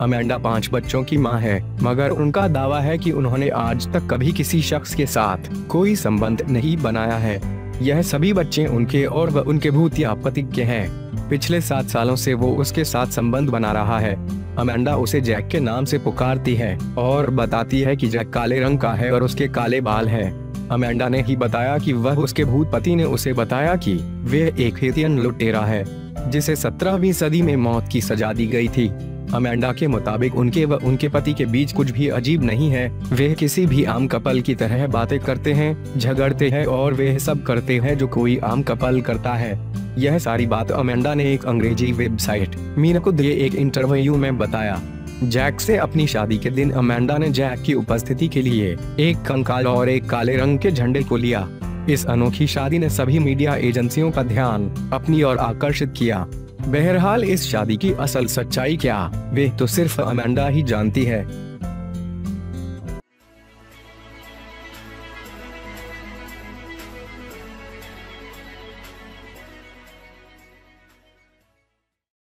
Amanda 5 बच्चों की मां है, मगर उनका दावा है कि उन्होंने आज तक कभी किसी शख्स के साथ कोई संबंध नहीं बनाया है। यह सभी बच्चे उनके और वह उनके भूतिया पति के हैं। पिछले 7 सालों से वो उसके साथ संबंध बना रहा है। अमेंडा उसे जैक के नाम से पुकारती है और बताती है कि जैक काले रंग का है और उसके काले बाल हैं। अमेंडा ने ही बताया कि वह उसके भूत पति ने उसे बताया कि वह एक हेथियन लुटेरा है जिसे 17वीं सदी में मौत की सजा दी गई थी। अमेंडा के मुताबिक उनके व उनके पति के बीच कुछ भी अजीब नहीं है। वे किसी भी आम कपल की तरह बातें करते हैं, झगड़ते हैं और वे सब करते हैं जो कोई आम कपल करता है। यह सारी बात अमेंडा ने एक अंग्रेजी वेबसाइट मीना को दिए एक इंटरव्यू में बताया। जैक से अपनी शादी के दिन अमेंडा ने जैक की उपस्थिति के लिए एक कंकाल और एक काले रंग के झंडे को लिया। इस अनोखी शादी ने सभी मीडिया एजेंसियों का ध्यान अपनी ओर आकर्षित किया। बहरहाल इस शादी की असल सच्चाई क्या, वे तो सिर्फ अमेंडा ही जानती है।